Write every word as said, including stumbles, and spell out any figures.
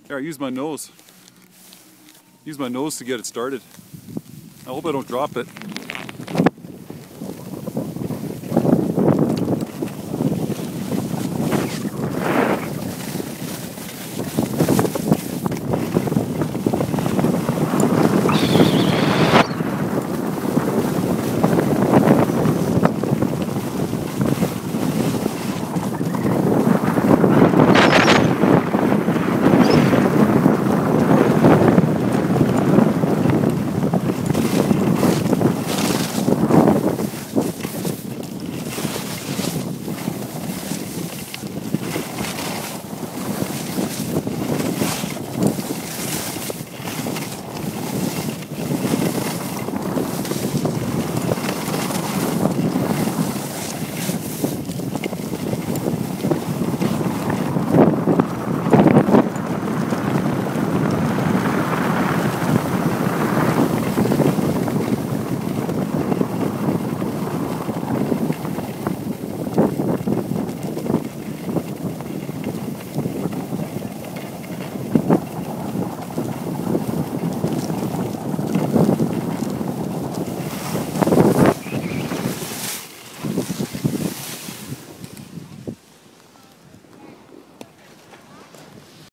There, I use my nose. Use my nose to get it started. I hope I don't drop it.